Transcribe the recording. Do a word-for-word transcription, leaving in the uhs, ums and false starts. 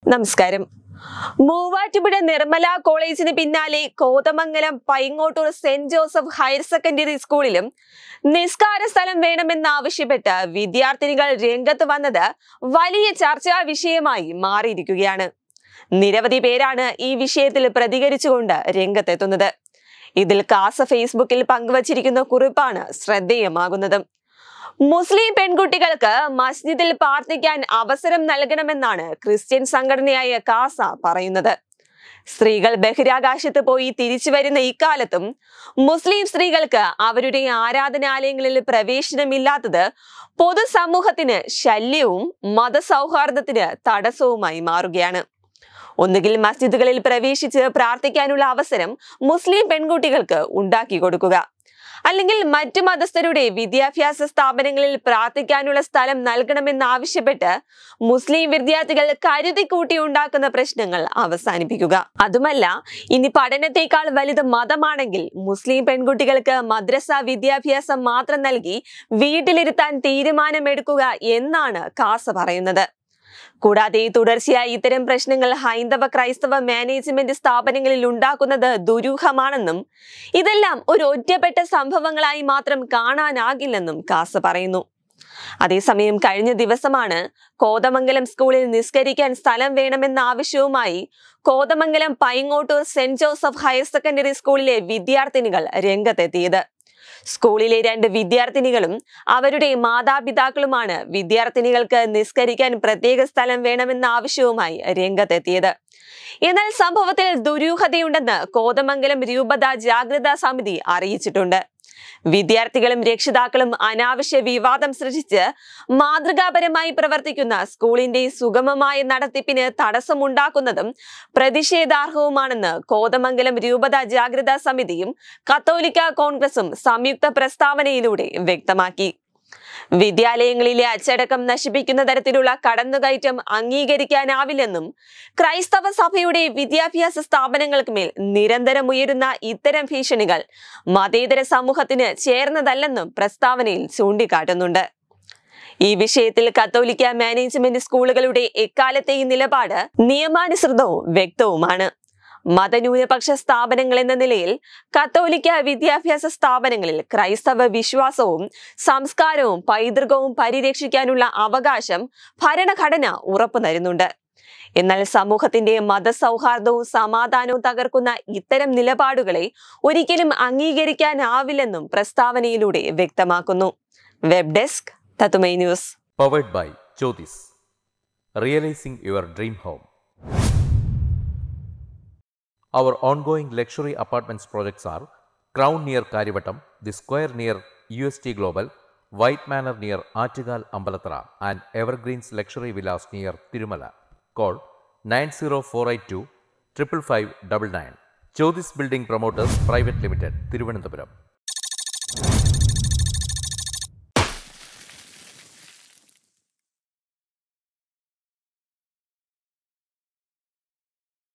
നമസ്കാരം. മൂവാറ്റുപുഴ നിർമ്മല കോളേജിന് പിന്നാലെ Kothamangalam Paingottoor saint Joseph higher secondary സ്കൂളിലും നിസ്കാര സ്ഥലം വേണമെന്നാവശ്യപ്പെട്ട് വിദ്യാർത്ഥിനികൾ രംഗത്ത് വന്നത് വലിയ ചർച്ചാ വിഷയമായി മാറിയിരിക്കുകയാണ്. നിരവധി പേരാണ് ഈ വിഷയത്തിൽ പ്രതികരിച്ചുകൊണ്ട് രംഗത്തെത്തുന്നത്. ഇതിൽ കാസ ഫേസ്ബുക്കിൽ പങ്കുവച്ചിരിക്കുന്ന കുറിപ്പാണ് ശ്രദ്ധേയമാകുന്നത്. മുസ്ലിം പെൺകുട്ടികൾക്ക് മസ്ജിദിൽ പ്രാർത്ഥിക്കാൻ അവസരം നൽകണമെന്നാണ് ക്രിസ്ത്യൻ സംഘടനയായ കാസ പറയുന്നത്. സ്ത്രീകൾ ബഹിരാകാശത്ത് പോയി തിരിച്ചു വരുന്ന ഇക്കാലത്തും മുസ്ലിം സ്ത്രീകൾക്ക് അവരുടെ ആരാധനാലയങ്ങളിൽ പ്രവേശനമില്ലാത്തത് പൊതുസമൂഹത്തിന് ശല്യവും മതസൗഹാർദ്ദത്തിന് തടസ്സവുമായി മാറുകയാണ്. ഒന്നുകിൽ മസ്ജിദുകളിൽ പ്രവേശിച്ച് പ്രാർത്ഥിക്കാനുള്ള അവസരം മുസ്ലിം പെൺകുട്ടികൾക്ക് ഉണ്ടാക്കി കൊടുക്കുക, അല്ലെങ്കിൽ മറ്റു മതസ്ഥരുടെ വിദ്യാഭ്യാസ സ്ഥാപനങ്ങളിൽ പ്രാർത്ഥിക്കാനുള്ള സ്ഥലം നൽകണമെന്നാവശ്യപ്പെട്ട് മുസ്ലിം വിദ്യാർത്ഥികൾ കരുതി കൂട്ടി ഉണ്ടാക്കുന്ന പ്രശ്നങ്ങൾ അവസാനിപ്പിക്കുക. അതുമല്ല, ഇനി പഠനത്തെക്കാൾ വലുത് മതമാണെങ്കിൽ മുസ്ലിം പെൺകുട്ടികൾക്ക് മദ്രസ വിദ്യാഭ്യാസം മാത്രം നൽകി വീട്ടിലിരുത്താൻ തീരുമാനമെടുക്കുക എന്നാണ് കാസ പറയുന്നത്. കൂടാതെ തുടർച്ചയായി ഇത്തരം പ്രശ്നങ്ങൾ ഹൈന്ദവ ക്രൈസ്തവ മാനേജ്മെന്റ് സ്ഥാപനങ്ങളിൽ ഉണ്ടാക്കുന്നത് ദുരൂഹമാണെന്നും ഇതെല്ലാം ഒരു ഒറ്റപ്പെട്ട സംഭവങ്ങളായി മാത്രം കാണാനാകില്ലെന്നും കാസ പറയുന്നു. അതേസമയം കഴിഞ്ഞ ദിവസമാണ് കോതമംഗലം സ്കൂളിൽ നിസ്കരിക്കാൻ സ്ഥലം വേണമെന്ന ആവശ്യവുമായി Kothamangalam Paingottoor saint Joseph higher secondary സ്കൂളിലെ വിദ്യാർത്ഥിനികൾ രംഗത്തെത്തിയത്. സ്കൂളിലെ രണ്ട് വിദ്യാർത്ഥിനികളും അവരുടെ മാതാപിതാക്കളുമാണ് വിദ്യാർത്ഥിനികൾക്ക് നിസ്കരിക്കാൻ പ്രത്യേക സ്ഥലം വേണമെന്ന ആവശ്യവുമായി രംഗത്തെത്തിയത്. എന്നാൽ സംഭവത്തിൽ ദുരൂഹതയുണ്ടെന്ന് കോതമംഗലം രൂപത ജാഗ്രതാ സമിതി അറിയിച്ചിട്ടുണ്ട്. വിദ്യാർത്ഥികളും രക്ഷിതാക്കളും അനാവശ്യ വിവാദം സൃഷ്ടിച്ച് മാതൃകാപരമായി പ്രവർത്തിക്കുന്ന സ്കൂളിന്റെ സുഗമമായ നടത്തിപ്പിന് തടസ്സമുണ്ടാക്കുന്നതും പ്രതിഷേധാർഹവുമാണെന്ന് കോതമംഗലം രൂപത ജാഗ്രതാ സമിതിയും കത്തോലിക്ക കോൺഗ്രസും സംയുക്ത പ്രസ്താവനയിലൂടെ വ്യക്തമാക്കി. വിദ്യാലയങ്ങളിലെ അച്ചടക്കം നശിപ്പിക്കുന്ന തരത്തിലുള്ള കടന്നുകയറ്റം അംഗീകരിക്കാനാവില്ലെന്നും ക്രൈസ്തവ സഭയുടെ വിദ്യാഭ്യാസ സ്ഥാപനങ്ങൾക്ക് മേൽ നിരന്തരം ഉയരുന്ന ഇത്തരം ഭീഷണികൾ മതേതര സമൂഹത്തിന് ചേർന്നതല്ലെന്നും പ്രസ്താവനയിൽ ചൂണ്ടിക്കാട്ടുന്നുണ്ട്. ഈ വിഷയത്തിൽ കത്തോലിക്ക മാനേജ്മെന്റ് സ്കൂളുകളുടെ എക്കാലത്തെയും നിലപാട് നിയമാനുസൃതവും വ്യക്തവുമാണ്. മതന്യൂനപക്ഷ സ്ഥാപനങ്ങൾ എന്ന നിലയിൽ കത്തോലിക്ക വിദ്യാഭ്യാസ സ്ഥാപനങ്ങളിൽ ക്രൈസ്തവ വിശ്വാസവും സംസ്കാരവും പൈതൃകവും പരിരക്ഷിക്കാനുള്ള അവകാശം ഭരണഘടന ഉറപ്പു നൽകുന്നുണ്ട്. എന്നാൽ സമൂഹത്തിന്റെ മതസൗഹാർദ്ദവും സമാധാനവും തകർക്കുന്ന ഇത്തരം നിലപാടുകളെ ഒരിക്കലും അംഗീകരിക്കാനാവില്ലെന്നും പ്രസ്താവനയിലൂടെ വ്യക്തമാക്കുന്നു. വെബ് ഡെസ്ക് തത്തുമൈ news. Powered by Jyothis. Realising your dream home. Our ongoing luxury apartments projects are Crown near Karivattam, The Square near U S T Global, White Manor near Achigal Ambalathara, and Evergreens Luxury Villas near Tirumala. Call nine zero four eight two five five five nine nine. Jyotis Building Promoters Private Limited, Thiruvananthapuram.